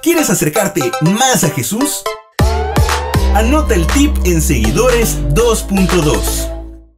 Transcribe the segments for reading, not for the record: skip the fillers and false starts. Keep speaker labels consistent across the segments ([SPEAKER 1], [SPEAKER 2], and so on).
[SPEAKER 1] ¿Quieres acercarte más a Jesús? Anota el tip en Seguidores 2.2.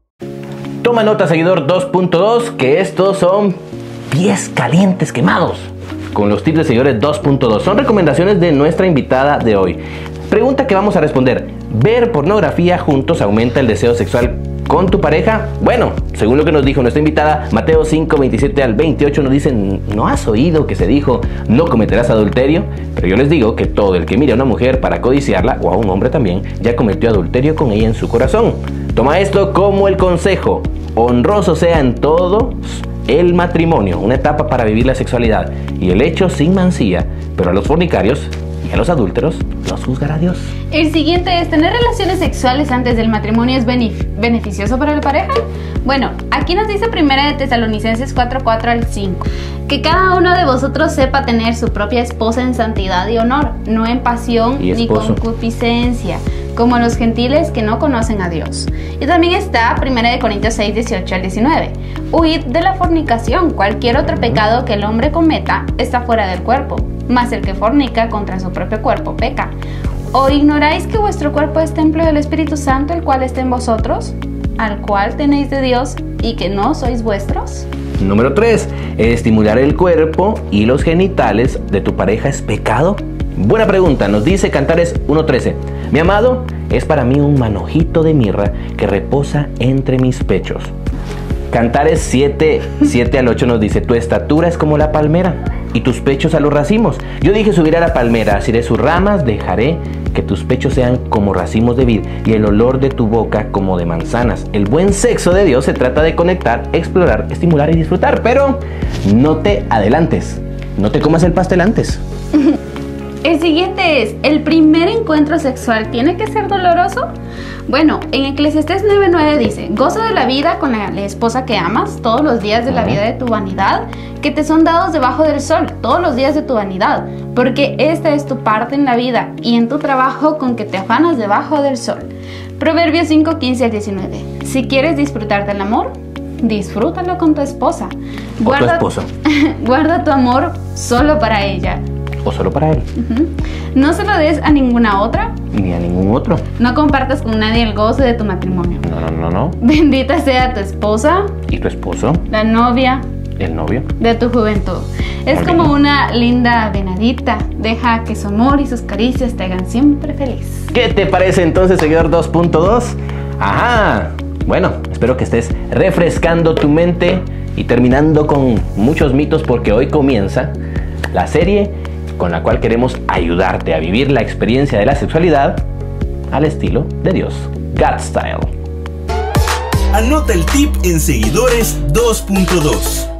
[SPEAKER 2] Toma nota, seguidor 2.2, que estos son pies calientes quemados. Con los tips de Seguidores 2.2 son recomendaciones de nuestra invitada de hoy. Pregunta que vamos a responder: ¿ver pornografía juntos aumenta el deseo sexual con tu pareja? Bueno, según lo que nos dijo nuestra invitada, Mateo 5, 27 al 28 nos dicen: ¿no has oído que se dijo, no cometerás adulterio? Pero yo les digo que todo el que mire a una mujer para codiciarla, o a un hombre también, ya cometió adulterio con ella en su corazón. Toma esto como el consejo: honroso sea en todo el matrimonio, una etapa para vivir la sexualidad, y el hecho sin mancilla, pero a los fornicarios y a los adúlteros los juzgará Dios.
[SPEAKER 3] El siguiente es: ¿tener relaciones sexuales antes del matrimonio es beneficioso para la pareja? Bueno, aquí nos dice 1 de Tesalonicenses 4, 4 al 5: que cada uno de vosotros sepa tener su propia esposa en santidad y honor, no en pasión ni concupiscencia, como los gentiles que no conocen a Dios. Y también está 1 de Corintios 6, 18 al 19: huid de la fornicación. Cualquier otro pecado que el hombre cometa está fuera del cuerpo, mas el que fornica contra su propio cuerpo peca. ¿O ignoráis que vuestro cuerpo es templo del Espíritu Santo, el cual está en vosotros, al cual tenéis de Dios, y que no sois vuestros?
[SPEAKER 2] Número 3. ¿Estimular el cuerpo y los genitales de tu pareja es pecado? Buena pregunta. Nos dice Cantares 1:13: mi amado es para mí un manojito de mirra que reposa entre mis pechos. Cantares 7, 7 al 8 nos dice: tu estatura es como la palmera y tus pechos a los racimos. Yo dije: subiré a la palmera, asiré sus ramas, dejaré que tus pechos sean como racimos de vid y el olor de tu boca como de manzanas. El buen sexo de Dios se trata de conectar, explorar, estimular y disfrutar, pero no te adelantes, no te comas el pastel antes.
[SPEAKER 3] El siguiente es: ¿el primer encuentro sexual tiene que ser doloroso? Bueno, en Eclesiastés 9:9 dice: goza de la vida con la esposa que amas todos los días de la vida de tu vanidad, que te son dados debajo del sol, todos los días de tu vanidad, porque esta es tu parte en la vida y en tu trabajo con que te afanas debajo del sol. Proverbios 5, 15 al 19: si quieres disfrutar del amor, disfrútalo con tu esposa.
[SPEAKER 2] Guarda, o tu esposo.
[SPEAKER 3] Guarda tu amor solo para ella.
[SPEAKER 2] O solo para él.
[SPEAKER 3] No se lo des a ninguna otra.
[SPEAKER 2] Ni a ningún otro.
[SPEAKER 3] No compartas con nadie el gozo de tu matrimonio.
[SPEAKER 2] No.
[SPEAKER 3] Bendita sea tu esposa.
[SPEAKER 2] ¿Y tu esposo?
[SPEAKER 3] La novia.
[SPEAKER 2] El novio.
[SPEAKER 3] De tu juventud. Es como una linda venadita. Deja que su amor y sus caricias te hagan siempre feliz.
[SPEAKER 2] ¿Qué te parece entonces, seguidor 2.2? Ajá. Bueno, espero que estés refrescando tu mente y terminando con muchos mitos, porque hoy comienza la serie con la cual queremos ayudarte a vivir la experiencia de la sexualidad al estilo de Dios, God Style.
[SPEAKER 1] Anota el tip en Seguidores 2.2.